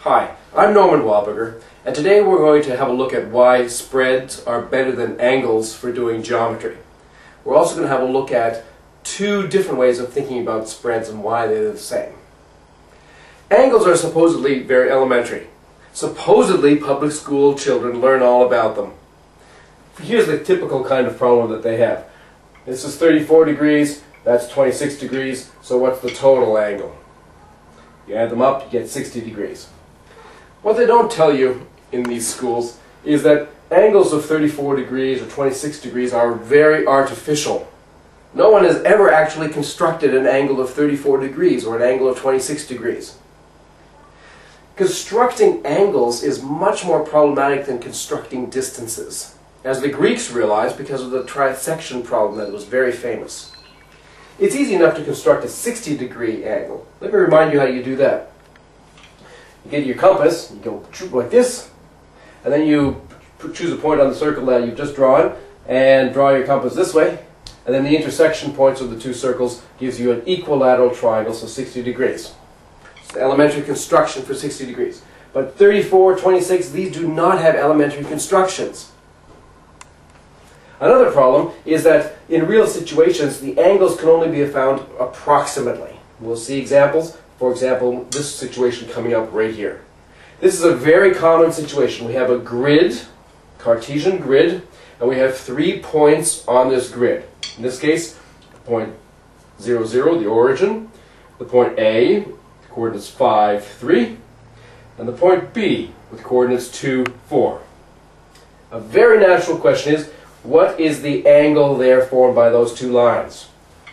Hi, I'm J Wildberger, and today we're going to have a look at why spreads are better than angles for doing geometry. We're also going to have a look at two different ways of thinking about spreads and why they're the same. Angles are supposedly very elementary. Supposedly public school children learn all about them. Here's the typical kind of problem that they have. This is 34 degrees, that's 26 degrees, so what's the total angle? You add them up, you get 60 degrees. What they don't tell you in these schools is that angles of 34 degrees or 26 degrees are very artificial. No one has ever actually constructed an angle of 34 degrees or an angle of 26 degrees. Constructing angles is much more problematic than constructing distances, as the Greeks realized because of the trisection problem that was very famous. It's easy enough to construct a 60-degree angle. Let me remind you how you do that. You get your compass, you go like this, and then you choose a point on the circle that you've just drawn, and draw your compass this way, and then the intersection points of the two circles gives you an equilateral triangle, so 60 degrees. It's the elementary construction for 60 degrees. But 34, 26, these do not have elementary constructions. Another problem is that in real situations, the angles can only be found approximately. We'll see examples. For example, this situation coming up right here. This is a very common situation. We have a grid, Cartesian grid, and we have 3 points on this grid. In this case, the point 0, 0, the origin, the point A, the coordinates 5, 3, and the point B with coordinates 2, 4. A very natural question is, what is the angle there formed by those two lines?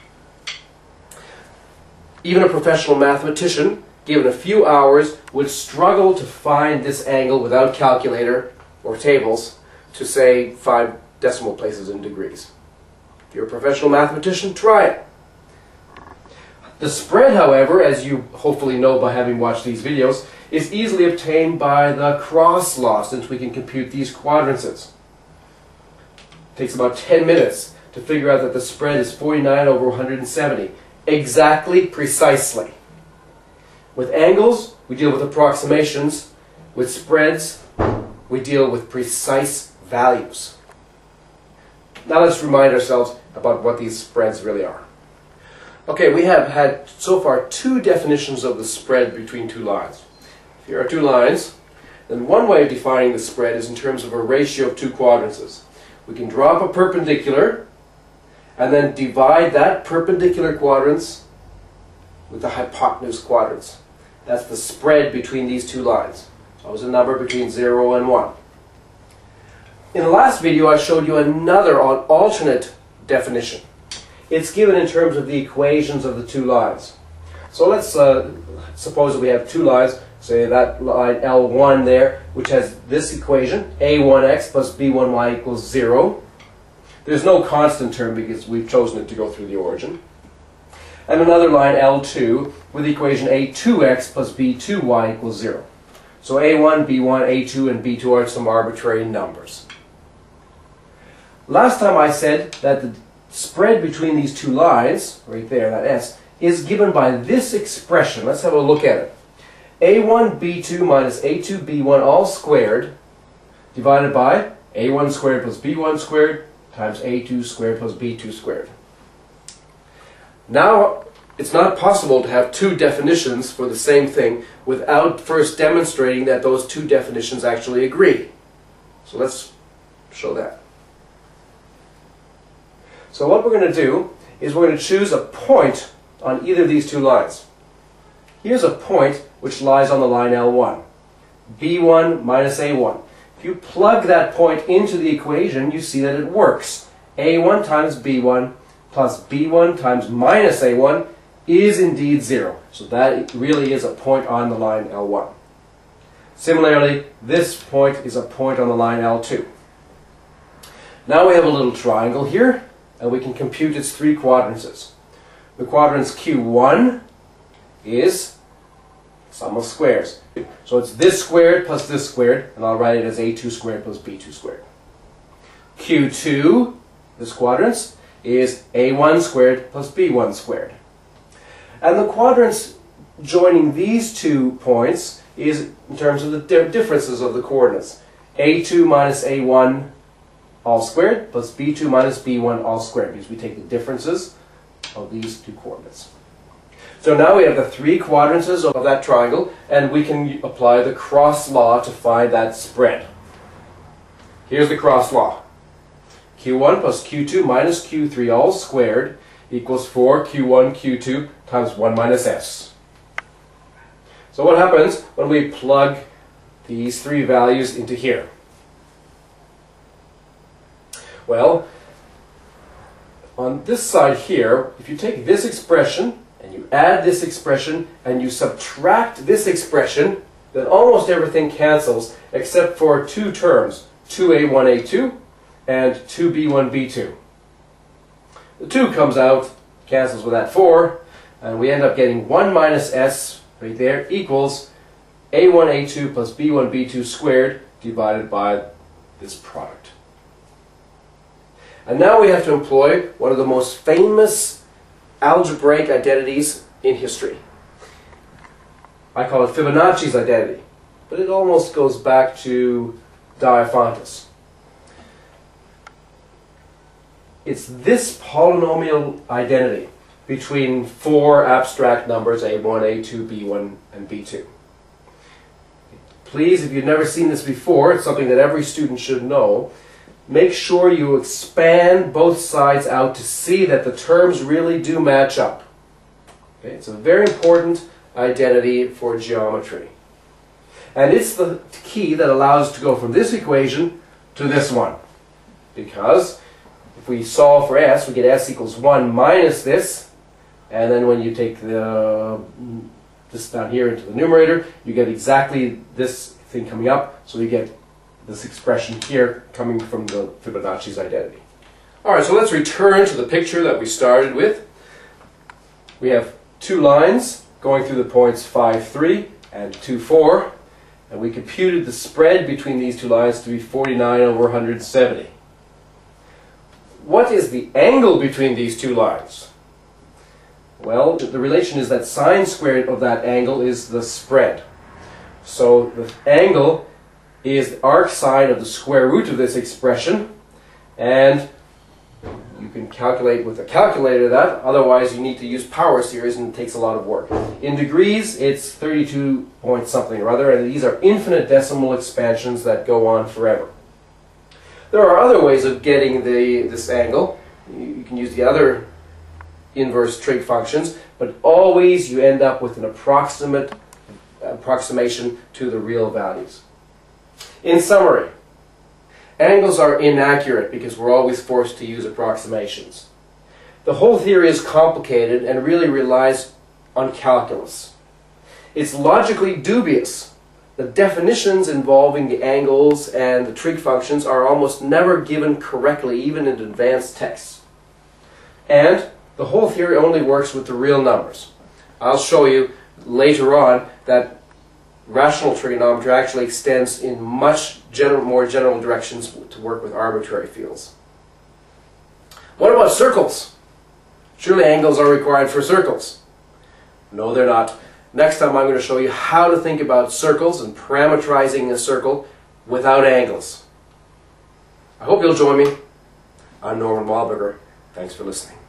Even a professional mathematician, given a few hours, would struggle to find this angle without calculator or tables to say 5 decimal places in degrees. If you're a professional mathematician, try it. The spread, however, as you hopefully know by having watched these videos, is easily obtained by the cross law, since we can compute these quadrances. It takes about 10 minutes to figure out that the spread is 49 over 170. Exactly, precisely. With angles, we deal with approximations. With spreads, we deal with precise values. Now let's remind ourselves about what these spreads really are. Okay, we have had so far 2 definitions of the spread between 2 lines. If here are 2 lines, then one way of defining the spread is in terms of a ratio of 2 quadrances. We can draw up a perpendicular and then divide that perpendicular quadrants with the hypotenuse quadrants. That's the spread between these 2 lines. It's always a number between 0 and 1. In the last video I showed you another alternate definition. It's given in terms of the equations of the 2 lines. So let's suppose that we have 2 lines, say that line L1 there, which has this equation, a1x plus b1y equals 0. There's no constant term because we've chosen it to go through the origin. And another line L2 with the equation a2x plus b2y equals 0. So a1, b1, a2, and b2 are some arbitrary numbers. Last time I said that the spread between these 2 lines, right there, that s, is given by this expression. Let's have a look at it. a1 b2 minus a2 b1 all squared divided by a1 squared plus b1 squared times a2 squared plus b2 squared. Now, it's not possible to have 2 definitions for the same thing without first demonstrating that those 2 definitions actually agree. So let's show that. So what we're going to do is we're going to choose a point on either of these 2 lines. Here's a point which lies on the line L1. b1 minus a1. If you plug that point into the equation, you see that it works. a1 times b1 plus b1 times minus a1 is indeed 0. So that really is a point on the line L1. Similarly, this point is a point on the line L2. Now we have a little triangle here, and we can compute its 3 quadrances. The quadrant's Q1 is sum of squares. So it's this squared plus this squared, and I'll write it as a2 squared plus b2 squared. Q2, this quadrant, is a1 squared plus b1 squared. And the quadrants joining these 2 points is in terms of the differences of the coordinates. A2 minus A1 all squared plus B2 minus B1 all squared, because we take the differences of these two coordinates. So now we have the three quadrants of that triangle, and we can apply the cross law to find that spread. Here's the cross law. Q1 plus Q2 minus Q3 all squared equals 4Q1 Q2 times 1 minus S. So what happens when we plug these three values into here? Well, on this side here, if you take this expression and you add this expression and you subtract this expression, then almost everything cancels except for two terms, 2A1A2 and 2B1B2. The 2 comes out, cancels with that 4, and we end up getting 1 minus S right there equals A1A2 plus B1B2 squared divided by this product. And now we have to employ one of the most famous algebraic identities in history. I call it Fibonacci's identity, but it almost goes back to Diophantus. It's this polynomial identity between four abstract numbers, A1, A2, B1, and B2. Please, if you've never seen this before, it's something that every student should know. Make sure you expand both sides out to see that the terms really do match up. Okay? It's a very important identity for geometry. And it's the key that allows us to go from this equation to this one. Because if we solve for S, we get S equals 1 minus this. And then when you take this down here into the numerator, you get exactly this thing coming up. So you get this expression here coming from the Fibonacci's identity. Alright, so let's return to the picture that we started with. We have two lines going through the points 5, 3 and 2, 4. And we computed the spread between these two lines to be 49 over 170. What is the angle between these two lines? Well, the relation is that sine squared of that angle is the spread. So the angle is the arc sine of the square root of this expression, and you can calculate with a calculator that, otherwise you need to use power series and it takes a lot of work. In degrees it's 32 point something or other, and these are infinite decimal expansions that go on forever. There are other ways of getting this angle. You can use the other inverse trig functions, but always you end up with an approximation to the real values. In summary, angles are inaccurate because we're always forced to use approximations. The whole theory is complicated and really relies on calculus. It's logically dubious. The definitions involving the angles and the trig functions are almost never given correctly, even in advanced texts. And the whole theory only works with the real numbers. I'll show you later on that rational trigonometry actually extends in much more general directions to work with arbitrary fields. What about circles? Surely angles are required for circles. No, they're not. Next time I'm going to show you how to think about circles and parametrizing a circle without angles. I hope you'll join me. I'm J Wildberger. Thanks for listening.